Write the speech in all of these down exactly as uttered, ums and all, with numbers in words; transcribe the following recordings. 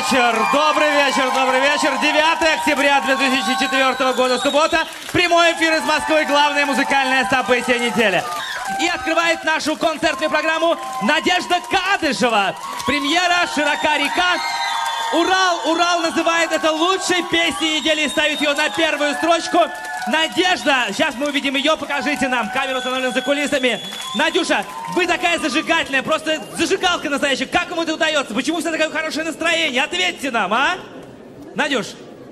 вечер, добрый вечер, добрый вечер. девятое октября две тысячи четвёртого года, суббота. Прямой эфир из Москвы, главное музыкальное событие недели. И открывает нашу концертную программу Надежда Кадышева. Премьера «Широка река». Урал, Урал называет это лучшей песней недели и ставит ее на первую строчку. Надежда, сейчас мы увидим ее, покажите нам, камера установлена за кулисами. Надюша, вы такая зажигательная, просто зажигалка настоящая. Как вам это удается? Почему всегда такое хорошее настроение? Ответьте нам, а? Надюш.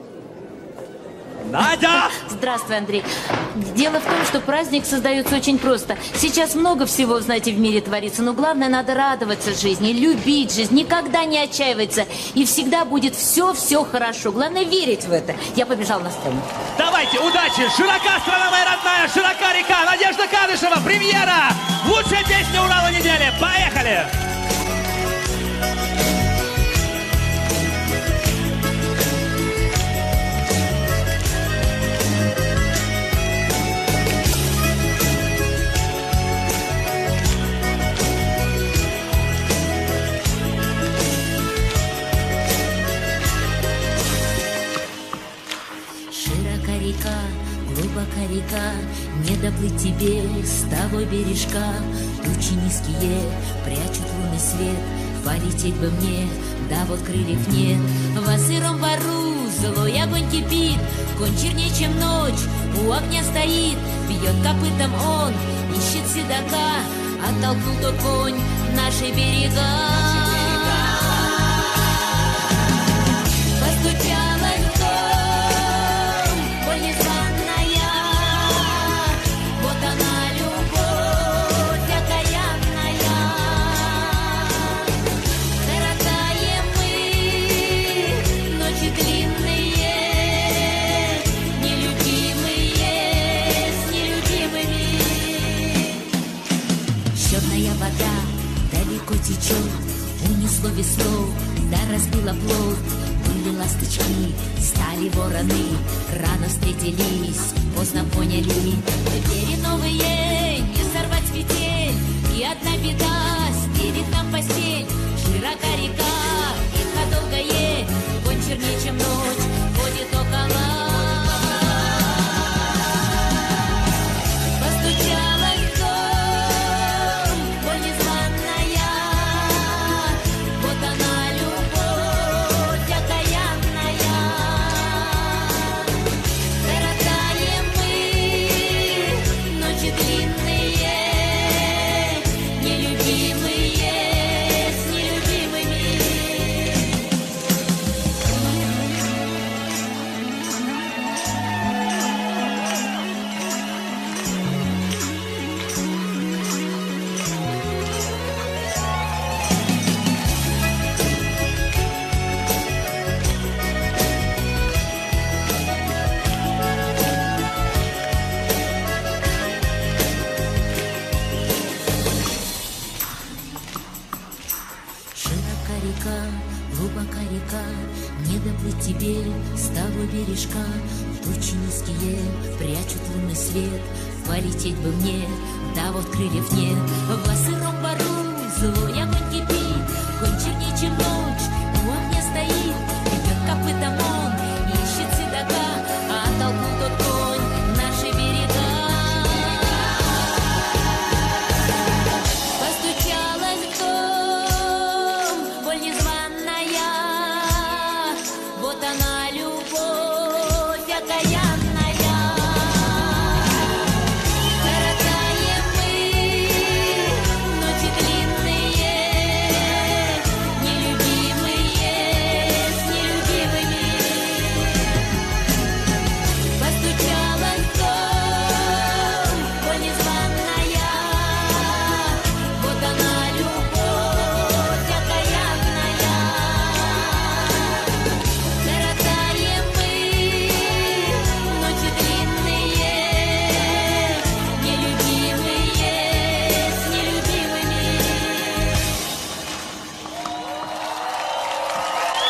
Надя! Здравствуй, Андрей. Дело в том, что праздник создается очень просто. Сейчас много всего, знаете, в мире творится, но главное, надо радоваться жизни, любить жизнь, никогда не отчаиваться. И всегда будет все-все хорошо. Главное, верить в это. Я побежал на сцену. Давайте, удачи! Широка страна моя родная, широка река. Надежда Кадышева, премьера! Лучшая песня Урала недели. Поехали! Глубока река, не доплыть тебе с того бережка. Тучи низкие прячут лунный свет, полететь бы мне, да вот крыльев нет. В сыром бару злой огонь кипит, конь чернее, чем ночь, у огня стоит. Бьет копытом он, ищет седока, оттолкнул тот конь наши берега. Постучалась в дом, боль незваная. Течет, унесло весло, да разбило плот. Были ласточки, стали вороны, рано встретились, поздно поняли. Двери новые, не сорвать с петель, и одна беда, стелит нам постель. Широка река, река долгое, конь чернее, чем ночь, ходит около. Глубока река, не доплыть тебе с того бережка. Тучи низкие прячут лунный свет, полететь бы мне, да вот крыльев нет. В сыром бару злой огонь кипит.